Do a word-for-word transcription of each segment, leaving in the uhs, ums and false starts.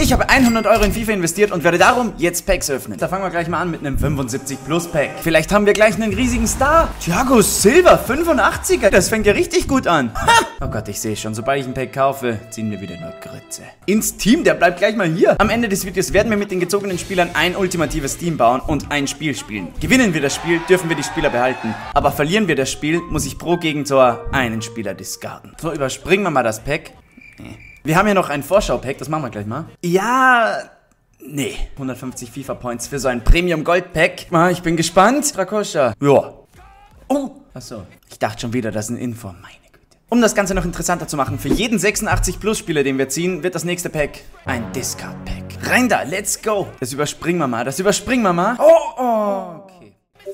ich habe hundert Euro in FIFA investiert und werde darum jetzt Packs öffnen. Da fangen wir gleich mal an mit einem fünfundsiebzig Plus Pack. Vielleicht haben wir gleich einen riesigen Star. Thiago Silva, fünfundachtziger. Das fängt ja richtig gut an. Ha! Oh Gott, ich sehe schon. Sobald ich ein Pack kaufe, ziehen wir wieder nur Grütze. Ins Team, der bleibt gleich mal hier. Am Ende des Videos werden wir mit den gezogenen Spielern ein ultimatives Team bauen und ein Spiel spielen. Gewinnen wir das Spiel, dürfen wir die Spieler behalten. Aber verlieren wir das Spiel, muss ich pro Gegentor einen Spieler discarden. So, überspringen wir mal das Pack. Nee. Wir haben ja noch ein Vorschau-Pack, das machen wir gleich mal. Ja, nee. hundertfünfzig FIFA-Points für so ein Premium-Gold-Pack. Ah, ich bin gespannt. Rakosha. Ja. Oh, achso. Ich dachte schon wieder, das ist ein Info. Meine Güte. Um das Ganze noch interessanter zu machen, für jeden sechsundachtzig Plus Spieler, den wir ziehen, wird das nächste Pack ein Discard-Pack. Rein da, let's go. Das überspringen wir mal, das überspringen wir mal. Oh, oh, okay.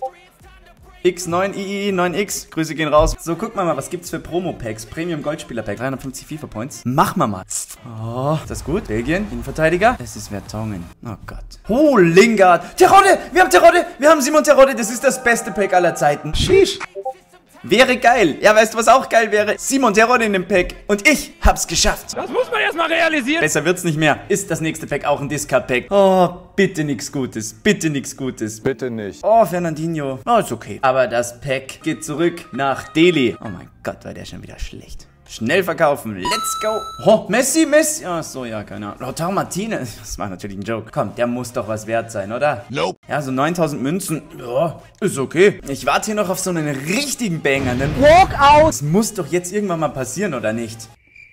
X neun I I neun X, Grüße gehen raus. So, guck mal mal, was gibt's für Promo-Packs? Premium Goldspieler-Pack, dreihundertfünfzig FIFA-Points. Machen wir mal. Oh, ist das gut? Belgien, Innenverteidiger. Es ist Vertonghen. Oh Gott. Oh, Lingard. Terodde, wir haben Terodde, wir haben Simon Terodde. Das ist das beste Pack aller Zeiten. Sheesh. Wäre geil. Ja, weißt du, was auch geil wäre? Simon Terodde in dem Pack. Und ich hab's geschafft. Das muss man erstmal realisieren. Besser wird's nicht mehr. Ist das nächste Pack auch ein Discard-Pack? Oh, bitte nichts Gutes. Bitte nichts Gutes. Bitte nicht. Oh, Fernandinho. Oh, ist okay. Aber das Pack geht zurück nach Delhi. Oh mein Gott, war der schon wieder schlecht. Schnell verkaufen. Let's go. Oh, Messi, Messi. Ach so, ja, keine Ahnung. Lautaro Martinez. Das war natürlich ein Joke. Komm, der muss doch was wert sein, oder? Nope. Ja, so neuntausend Münzen. Ja, ist okay. Ich warte hier noch auf so einen richtigen Banger. Einen Walkout. Das muss doch jetzt irgendwann mal passieren, oder nicht?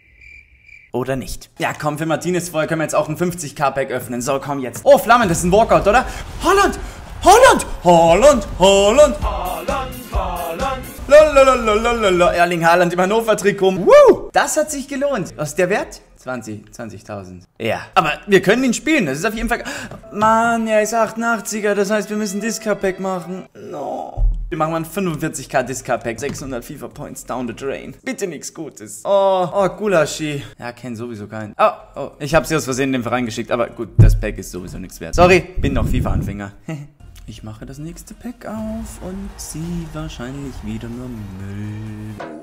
Oder nicht? Ja, komm, für Martinez vorher können wir jetzt auch ein fünfzig K Pack öffnen. So, komm jetzt. Oh, Flammen, das ist ein Walkout, oder? Holland! Holland! Holland! Holland! Haaland, Haaland. Lalalala, Erling Haaland im Hannover-Trikot. Woo! Das hat sich gelohnt. Was ist der Wert? zwanzig, zwanzigtausend. Ja, aber wir können ihn spielen. Das ist auf jeden Fall... Mann, er ist achtundachtziger. Das heißt, wir müssen Discard-Pack machen. No. Wir machen mal ein fünfundvierzig K Discard-Pack. sechshundert FIFA-Points down the drain. Bitte nichts Gutes. Oh, oh, Gulaschi. Ja, kennt sowieso keinen. Oh, oh. Ich habe sie aus Versehen in den Verein geschickt. Aber gut, das Pack ist sowieso nichts wert. Sorry, bin noch FIFA-Anfänger. Ich mache das nächste Pack auf und ziehe wahrscheinlich wieder nur Müll.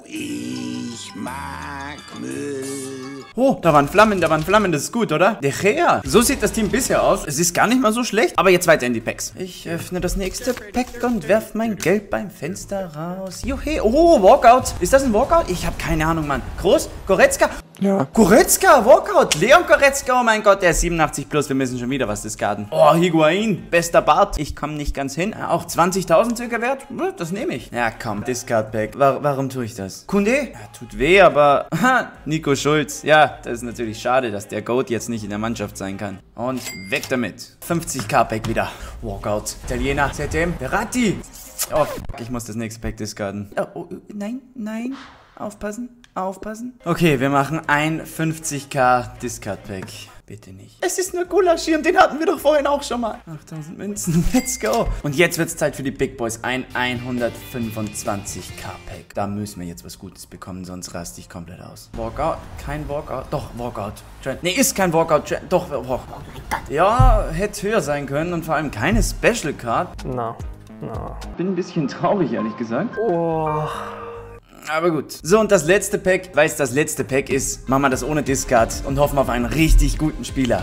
Ich mag Müll. Oh, da waren Flammen, da waren Flammen, das ist gut, oder? De Gea. So sieht das Team bisher aus. Es ist gar nicht mal so schlecht. Aber jetzt weiter in die Packs. Ich öffne das nächste Pack und werf mein Geld beim Fenster raus. Juhe. Oh, Walkout. Ist das ein Walkout? Ich habe keine Ahnung, Mann. Groß? Goretzka? Ja. Goretzka, Walkout. Leon Goretzka, oh mein Gott, der ist siebenundachtzig plus. Wir müssen schon wieder was discarden. Oh, Higuain. Bester Bart. Ich komme nicht ganz hin. Auch zwanzigtausend circa wert? Das nehme ich. Ja, komm. Discard Pack. War, warum tue ich das? Kunde? Ja, tut weh, aber... Ha, Nico Schulz. Ja, das ist natürlich schade, dass der Goat jetzt nicht in der Mannschaft sein kann. Und weg damit. fünfzig K Pack wieder. Walkout. Italiener. Z M. Verratti. Oh, ich muss das nächste Pack discarden. Oh, oh, nein, nein. Aufpassen. Aufpassen. Okay, wir machen ein fünfzig K Discard Pack. Bitte nicht. Es ist nur Gulaschi und den hatten wir doch vorhin auch schon mal. achttausend Münzen, let's go. Und jetzt wird es Zeit für die Big Boys. Ein hundertfünfundzwanzig K Pack. Da müssen wir jetzt was Gutes bekommen, sonst raste ich komplett aus. Walkout, kein Walkout. Doch, Walkout. Ne, ist kein Walkout. Doch, oh, oh mein Gott. Ja, hätte höher sein können und vor allem keine Special Card. Na, na. Bin ein bisschen traurig, ehrlich gesagt. Oh... Aber gut. So, und das letzte Pack, weil es das letzte Pack ist, machen wir das ohne Discard und hoffen auf einen richtig guten Spieler.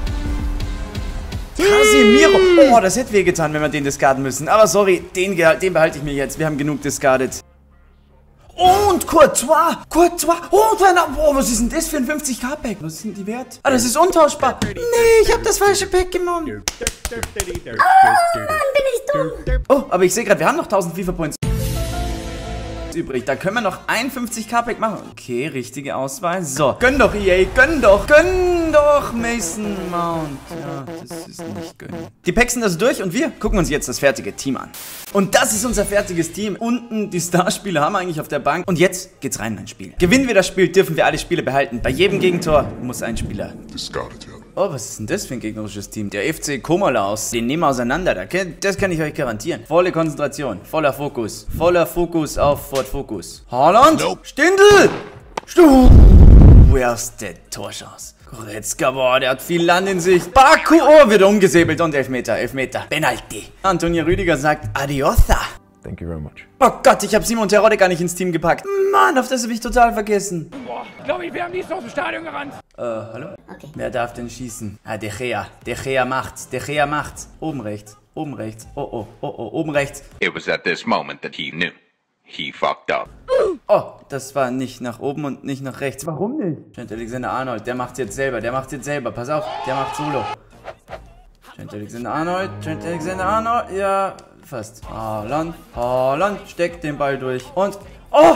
Casemiro. Oh, das hätte wehgetan, wenn wir den discarden müssen. Aber sorry, den, den behalte ich mir jetzt. Wir haben genug discardet. Und Courtois. Courtois. Oh, oh, was ist denn das für ein fünfzig K Pack? Was sind die wert? Ah, das ist untauschbar. Nee, ich habe das falsche Pack genommen. Ah, Mann, bin ich dumm. Oh, aber ich sehe gerade, wir haben noch tausend FIFA-Points übrig. Da können wir noch ein fünfzig K Pack machen. Okay, richtige Auswahl. So, gönn doch, E A, gönn doch, gönn doch, Mason Mount. Ja, das ist nicht gönnen. Die Packs sind also durch und wir gucken uns jetzt das fertige Team an. Und das ist unser fertiges Team. Unten die Starspieler haben wir eigentlich auf der Bank. Und jetzt geht's rein in ein Spiel. Gewinnen wir das Spiel, dürfen wir alle Spiele behalten. Bei jedem Gegentor muss ein Spieler discarded werden. Oh, was ist denn das für ein gegnerisches Team? Der F C Komolaus. Den nehmen wir auseinander. Das kann ich euch garantieren. Volle Konzentration. Voller Fokus. Voller Fokus auf Ford Focus. Haaland? Nope. Stindl! Stuh! Erste Torchance. Goretzka, boah, der hat viel Land in sich. Baku, oh, wird umgesäbelt und Elfmeter, Elfmeter. Penalty. Antonio Rüdiger sagt Adiosa. Thank you very much. Oh Gott, ich habe Simon Terodde gar nicht ins Team gepackt. Mann, auf das habe ich total vergessen. Boah, glaube ich, wir haben nicht aus dem Stadion gerannt. Äh, hallo? Okay. Wer darf denn schießen? Ah, De Gea. De Gea macht's. De Gea macht's. Oben rechts. Oben rechts. Oh, oh, oh, oh, oben rechts. It was at this moment that he knew. He fucked up. Oh, das war nicht nach oben und nicht nach rechts. Warum nicht? Trent Alexander-Arnold, der macht's jetzt selber. Der macht's jetzt selber. Pass auf, der macht Solo. Trent Alexander-Arnold, Trent Alexander-Arnold, ja, fast. Haaland, Haaland, steckt den Ball durch. Und, oh!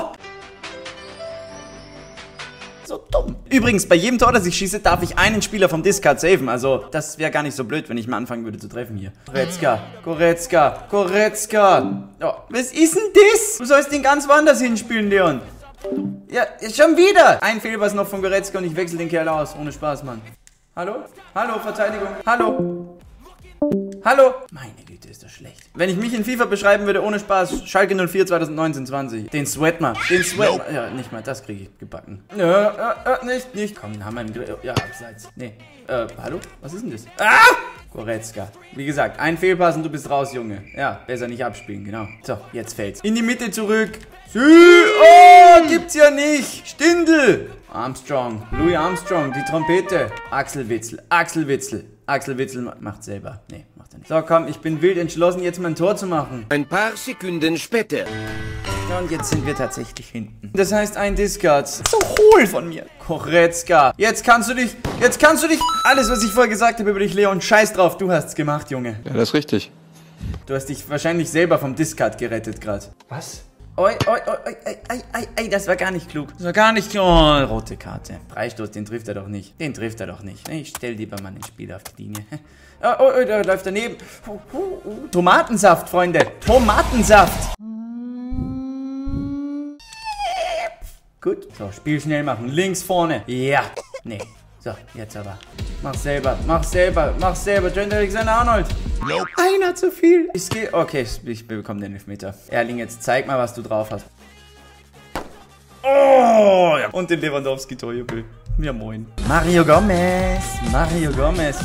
So dumm. Übrigens, bei jedem Tor, das ich schieße, darf ich einen Spieler vom Discard saven. Also, das wäre gar nicht so blöd, wenn ich mal anfangen würde zu treffen hier. Goretzka, Goretzka, Goretzka. Oh, was ist denn das? Du sollst den ganz woanders hinspielen, Leon. Ja, schon wieder. Ein Fehlpass noch von Goretzka und ich wechsle den Kerl aus. Ohne Spaß, Mann. Hallo? Hallo, Verteidigung. Hallo? Hallo? Meine Güte, ist das schlecht. Wenn ich mich in FIFA beschreiben würde, ohne Spaß, Schalke null vier zweitausendneunzehn zwanzig. Den Sweat mal. Den Sweat mal. Ja, nicht mal, das kriege ich gebacken. Ja, äh, äh, nicht, nicht. Komm, den haben wir im Grill. Ja, abseits. Nee. Äh, hallo? Was ist denn das? Ah! Goretzka. Wie gesagt, ein Fehlpass und du bist raus, Junge. Ja, besser nicht abspielen, genau. So, jetzt fällt's. In die Mitte zurück. Sü oh, gibt's ja nicht. Stindl. Armstrong. Louis Armstrong, die Trompete. Axel Witsel. Axel Witsel. Axel Witsel macht selber. Nee, macht er nicht. So, komm, ich bin wild entschlossen, jetzt mal ein Tor zu machen. Ein paar Sekunden später. Ja, und jetzt sind wir tatsächlich hinten. Das heißt, ein Discard. So hohl von mir. Goretzka. Jetzt kannst du dich, jetzt kannst du dich, alles, was ich vorher gesagt habe über dich, Leon, scheiß drauf. Du hast's gemacht, Junge. Ja, das ist richtig. Du hast dich wahrscheinlich selber vom Discard gerettet gerade. Was? Oi, oi, oi, oi, oi, oi, oi, oi, das war gar nicht klug. Das war gar nicht klug. Oh, rote Karte. Freistoß, den trifft er doch nicht. Den trifft er doch nicht. Ich stell lieber mal den Spieler auf die Linie. Oh, oh, oh, da läuft daneben. Oh, oh, oh. Tomatensaft, Freunde. Tomatensaft. Gut. So, Spiel schnell machen. Links vorne. Ja. Nee. So, jetzt aber. Mach selber, mach selber, mach selber. Trent Alexander-Arnold. Nope. Einer zu viel. Ich gehe. Okay, ich bekomme den Elfmeter. Erling, jetzt zeig mal, was du drauf hast. Oh, ja. Und den Lewandowski-Torjubel. Ja, moin. Mario Gomez. Mario Gomez.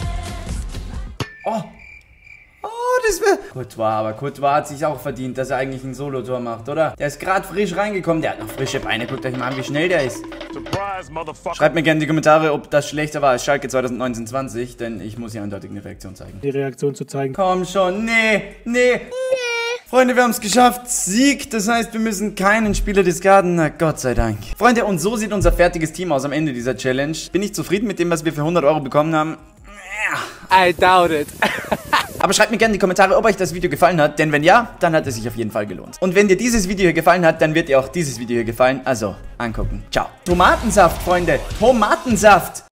Oh. Oh, das wäre... Courtois, aber Courtois hat sich auch verdient, dass er eigentlich ein Solo-Tor macht, oder? Der ist gerade frisch reingekommen. Der hat noch frische Beine. Guckt euch mal an, wie schnell der ist. Schreibt mir gerne in die Kommentare, ob das schlechter war als Schalke zweitausendneunzehn zwanzig, denn ich muss hier eindeutig eine Reaktion zeigen. Die Reaktion zu zeigen. Komm schon, nee, nee, nee. Freunde, wir haben es geschafft. Sieg, das heißt, wir müssen keinen Spieler discarden. Na Gott sei Dank. Freunde, und so sieht unser fertiges Team aus am Ende dieser Challenge. Bin ich zufrieden mit dem, was wir für hundert Euro bekommen haben? I doubt it. Aber schreibt mir gerne in die Kommentare, ob euch das Video gefallen hat, denn wenn ja, dann hat es sich auf jeden Fall gelohnt. Und wenn dir dieses Video hier gefallen hat, dann wird dir auch dieses Video hier gefallen. Also, angucken. Ciao. Tomatensaft, Freunde. Tomatensaft.